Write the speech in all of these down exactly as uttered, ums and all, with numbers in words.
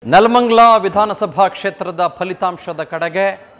ನೆಲಮಂಗಲ ವಿಧಾನಸಭಾ ಕ್ಷೇತ್ರದ ಫಲಿತಾಂಶದ ಕಡೆಗೆ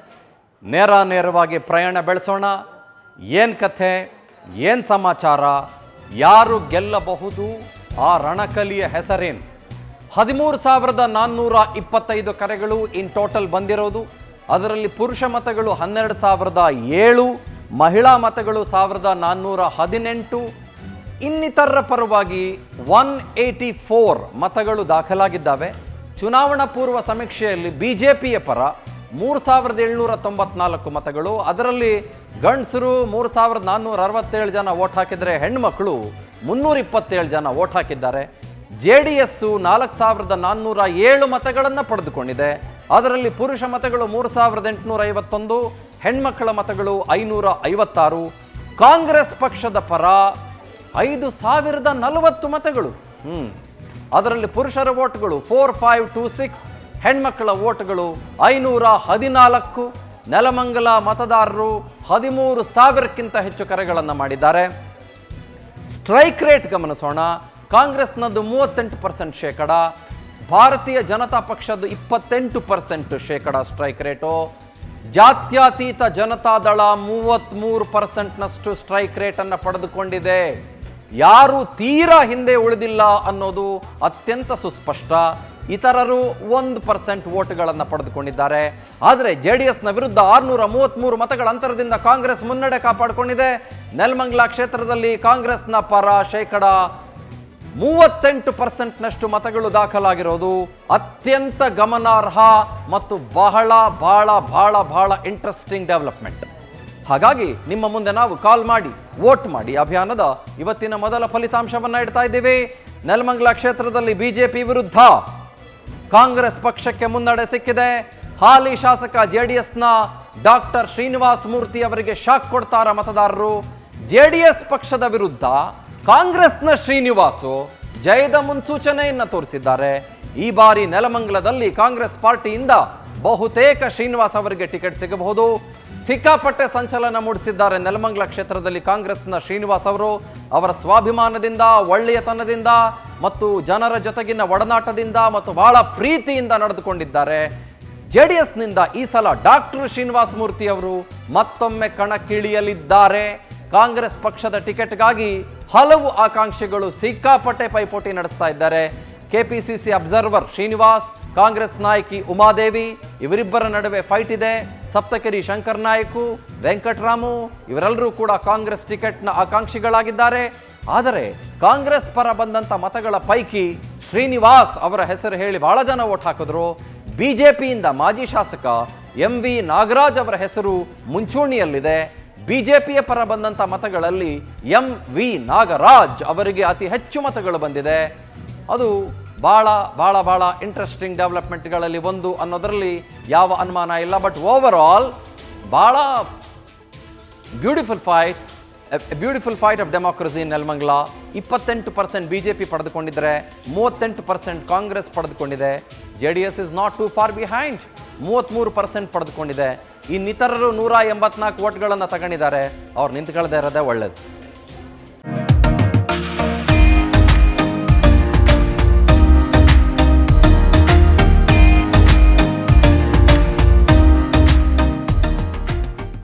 ನೇರ ನೇರವಾಗಿ ಪ್ರಯಾಣ ಬೆಳೆಸೋಣ. ಏನು ಕಥೆ, ಏನು ಸಮಾಚಾರ, ಯಾರು ಗೆಲ್ಲಬಹುದು, ಆ ರಣಕಲಿಯ ಹೆಸರೇನು? ಹದಿಮೂರು ಸಾವಿರದ ನಾನ್ನೂರ ಇಪ್ಪತ್ತೈದು ಕರೆಗಳು ಇನ್ ಟೋಟಲ್ ಬಂದಿರೋದು. ಅದರಲ್ಲಿ ಪುರುಷ ಮತಗಳು ಹನ್ನೆರಡು ಸಾವಿರದ ಏಳು, ಮಹಿಳಾ ಮತಗಳು ಸಾವಿರದ ನಾನ್ನೂರ ಹದಿನೆಂಟು, ಇನ್ನಿತರರ ಪರವಾಗಿ ಒನ್ ಏಯ್ಟಿ ಫೋರ್ ಮತಗಳು ದಾಖಲಾಗಿದ್ದಾವೆ. ಚುನಾವಣಾ ಪೂರ್ವ ಸಮೀಕ್ಷೆಯಲ್ಲಿ ಬಿ ಜೆ ಪಿಯ ಪರ ಮೂರು ಸಾವಿರದ ಏಳ್ನೂರ ತೊಂಬತ್ನಾಲ್ಕು ಮತಗಳು, ಅದರಲ್ಲಿ ಗಂಡಸರು ಮೂರು ಸಾವಿರದ ನಾನ್ನೂರ ಅರವತ್ತೇಳು ಜನ ವೋಟ್ ಹಾಕಿದರೆ ಹೆಣ್ಮಕ್ಳು ಮುನ್ನೂರ ಇಪ್ಪತ್ತೇಳು ಜನ ವೋಟ್ ಹಾಕಿದ್ದಾರೆ. ಜೆ ಡಿ ಎಸ್ಸು ನಾಲ್ಕು ಸಾವಿರದ ನಾನ್ನೂರ ಏಳು ಮತಗಳನ್ನು ಪಡೆದುಕೊಂಡಿದೆ. ಅದರಲ್ಲಿ ಪುರುಷ ಮತಗಳು ಮೂರು ಸಾವಿರದ ಎಂಟುನೂರ ಐವತ್ತೊಂದು, ಹೆಣ್ಮಕ್ಕಳ ಮತಗಳು ಐನೂರ ಐವತ್ತಾರು. ಕಾಂಗ್ರೆಸ್ ಪಕ್ಷದ ಪರ ಐದು ಸಾವಿರದ ನಲವತ್ತು ಮತಗಳು. ಹ್ಮ್ ಅದರಲ್ಲಿ ಪುರುಷರ ವೋಟ್ಗಳು ಫೋರ್ ಫೈವ್ ಟೂ ಸಿಕ್ಸ್, ಹೆಣ್ಮಕ್ಕಳ ವೋಟ್ಗಳು ಐನೂರ ಹದಿನಾಲ್ಕು. ನೆಲಮಂಗಲ ಮತದಾರರು ಹದಿಮೂರು ಸಾವಿರಕ್ಕಿಂತ ಹೆಚ್ಚು ಕರೆಗಳನ್ನು ಮಾಡಿದ್ದಾರೆ. ಸ್ಟ್ರೈಕ್ ರೇಟ್ ಗಮನಿಸೋಣ. ಕಾಂಗ್ರೆಸ್ನದ್ದು ಮೂವತ್ತೆಂಟು ಪರ್ಸೆಂಟ್ ಶೇಕಡ, ಭಾರತೀಯ ಜನತಾ ಪಕ್ಷದ ಇಪ್ಪತ್ತೆಂಟು ಪರ್ಸೆಂಟ್ ಶೇಕಡ ಸ್ಟ್ರೈಕ್ ರೇಟು. ಜಾತ್ಯತೀತ ಜನತಾದಳ ಮೂವತ್ತ್ಮೂರು ಪರ್ಸೆಂಟ್ನಷ್ಟು ಸ್ಟ್ರೈಕ್ ರೇಟನ್ನು ಪಡೆದುಕೊಂಡಿದೆ. ಯಾರು ತೀರಾ ಹಿಂದೆ ಉಳಿದಿಲ್ಲ ಅನ್ನೋದು ಅತ್ಯಂತ ಸುಸ್ಪಷ್ಟ. ಇತರರು ಒಂದು ಪರ್ಸೆಂಟ್ ವೋಟ್ಗಳನ್ನು ಪಡೆದುಕೊಂಡಿದ್ದಾರೆ. ಆದರೆ ಜೆ ಡಿ ಎಸ್ನ ವಿರುದ್ಧ ಆರುನೂರ ಮೂವತ್ತ್ಮೂರು ಮತಗಳ ಅಂತರದಿಂದ ಕಾಂಗ್ರೆಸ್ ಮುನ್ನಡೆ ಕಾಪಾಡಿಕೊಂಡಿದೆ. ನೆಲಮಂಗಲ ಕ್ಷೇತ್ರದಲ್ಲಿ ಕಾಂಗ್ರೆಸ್ನ ಪರ ಶೇಕಡ ಮೂವತ್ತೆಂಟು ಪರ್ಸೆಂಟ್ನಷ್ಟು ಮತಗಳು ದಾಖಲಾಗಿರೋದು ಅತ್ಯಂತ ಗಮನಾರ್ಹ ಮತ್ತು ಬಹಳ ಬಹಳ ಬಹಳ ಬಹಳ ಇಂಟ್ರೆಸ್ಟಿಂಗ್ ಡೆವಲಪ್ಮೆಂಟ್. ಹಾಗಾಗಿ ನಿಮ್ಮ ಮುಂದೆ ನಾವು ಕಾಲ್ ಮಾಡಿ ವೋಟ್ ಮಾಡಿ ಅಭಿಯಾನದ ಇವತ್ತಿನ ಮೊದಲ ಫಲಿತಾಂಶವನ್ನು ಇಡ್ತಾ ಇದ್ದೀವಿ. ನೆಲಮಂಗಲ ಕ್ಷೇತ್ರದಲ್ಲಿ ಬಿಜೆಪಿ ವಿರುದ್ಧ ಕಾಂಗ್ರೆಸ್ ಪಕ್ಷಕ್ಕೆ ಮುನ್ನಡೆ ಸಿಕ್ಕಿದೆ. ಹಾಲಿ ಶಾಸಕ ಜೆ ಡಿ ಎಸ್ನ ಡಾಕ್ಟರ್ ಶ್ರೀನಿವಾಸ್ ಮೂರ್ತಿ ಅವರಿಗೆ ಶಾಕ್ ಕೊಡ್ತಾರ ಮತದಾರರು. ಜೆ ಡಿ ಎಸ್ ಪಕ್ಷದ ವಿರುದ್ಧ ಕಾಂಗ್ರೆಸ್ನ ಶ್ರೀನಿವಾಸು ಜಯದ ಮುನ್ಸೂಚನೆಯನ್ನು ತೋರಿಸಿದ್ದಾರೆ. ಈ ಬಾರಿ ನೆಲಮಂಗಲದಲ್ಲಿ ಕಾಂಗ್ರೆಸ್ ಪಾರ್ಟಿಯಿಂದ ಬಹುತೇಕ ಶ್ರೀನಿವಾಸ್ ಅವರಿಗೆ ಟಿಕೆಟ್ ಸಿಗಬಹುದು. ಸಿಕ್ಕಾಪಟ್ಟೆ ಸಂಚಲನ ಮೂಡಿಸಿದ್ದಾರೆ ನೆಲಮಂಗಲ ಕ್ಷೇತ್ರದಲ್ಲಿ ಕಾಂಗ್ರೆಸ್ನ ಶ್ರೀನಿವಾಸ್ ಅವರು. ಅವರ ಸ್ವಾಭಿಮಾನದಿಂದ, ಒಳ್ಳೆಯತನದಿಂದ ಮತ್ತು ಜನರ ಜೊತೆಗಿನ ಒಡನಾಟದಿಂದ ಮತ್ತು ಬಹಳ ಪ್ರೀತಿಯಿಂದ ನಡೆದುಕೊಂಡಿದ್ದಾರೆ. ಜೆ ಡಿ ಎಸ್ನಿಂದ ಈ ಸಲ ಡಾಕ್ಟರ್ ಶ್ರೀನಿವಾಸ್ ಮೂರ್ತಿ ಅವರು ಮತ್ತೊಮ್ಮೆ ಕಣಕ್ಕಿಳಿಯಲಿದ್ದಾರೆ. ಕಾಂಗ್ರೆಸ್ ಪಕ್ಷದ ಟಿಕೆಟ್ಗಾಗಿ ಹಲವು ಆಕಾಂಕ್ಷಿಗಳು ಸಿಕ್ಕಾಪಟ್ಟೆ ಪೈಪೋಟಿ ನಡೆಸ್ತಾ ಇದ್ದಾರೆ. ಕೆಪಿಸಿಸಿ ಅಬ್ಸರ್ವರ್ ಶ್ರೀನಿವಾಸ್, ಕಾಂಗ್ರೆಸ್ ನಾಯಕಿ ಉಮಾದೇವಿ, ಇವರಿಬ್ಬರ ನಡುವೆ ಫೈಟ್ ಇದೆ. ಸಪ್ತಗಿರಿ ಶಂಕರ್ ನಾಯ್ಕು, ವೆಂಕಟರಾಮು ಇವರೆಲ್ಲರೂ ಕೂಡ ಕಾಂಗ್ರೆಸ್ ಟಿಕೆಟ್ನ ಆಕಾಂಕ್ಷಿಗಳಾಗಿದ್ದಾರೆ. ಆದರೆ ಕಾಂಗ್ರೆಸ್ ಪರ ಬಂದಂಥ ಮತಗಳ ಪೈಕಿ ಶ್ರೀನಿವಾಸ್ ಅವರ ಹೆಸರು ಹೇಳಿ ಬಹಳ ಜನ ವೋಟ್ ಹಾಕಿದ್ರು. ಬಿಜೆಪಿಯಿಂದ ಮಾಜಿ ಶಾಸಕ ಎಂ ವಿ ನಾಗರಾಜ್ ಅವರ ಹೆಸರು ಮುಂಚೂಣಿಯಲ್ಲಿದೆ. ಬಿಜೆಪಿಯ ಪರ ಬಂದಂಥ ಮತಗಳಲ್ಲಿ ಎಂ ವಿ ನಾಗರಾಜ್ ಅವರಿಗೆ ಅತಿ ಹೆಚ್ಚು ಮತಗಳು ಬಂದಿದೆ. ಅದು ಭಾಳ ಭಾಳ ಭಾಳ ಇಂಟ್ರೆಸ್ಟಿಂಗ್ ಡೆವಲಪ್ಮೆಂಟ್ಗಳಲ್ಲಿ ಒಂದು ಅನ್ನೋದರಲ್ಲಿ ಯಾವ ಅನುಮಾನ ಇಲ್ಲ. ಬಟ್ ಓವರ್ ಆಲ್ ಭಾಳ beautiful fight, beautiful fight of democracy in Nelamangala. ಇಪ್ಪತ್ತೆಂಟು ಪರ್ಸೆಂಟ್ ಬಿ ಜೆ ಪಿ ಪಡೆದುಕೊಂಡಿದ್ದರೆ ಮೂವತ್ತೆಂಟು ಪರ್ಸೆಂಟ್ ಕಾಂಗ್ರೆಸ್ ಪಡೆದುಕೊಂಡಿದೆ. J D S is not too far behind, ಮೂವತ್ತ್ಮೂರು ಪರ್ಸೆಂಟ್ ಪಡೆದುಕೊಂಡಿದೆ. ಇನ್ನಿತರರು ನೂರ ಎಂಬತ್ನಾಲ್ಕು ವೋಟ್ಗಳನ್ನು ತಗೊಂಡಿದ್ದಾರೆ. ಅವ್ರು ನಿಂತ್ಕೊಳ್ಳದೆ ಇರೋದೇ ಒಳ್ಳೇದು.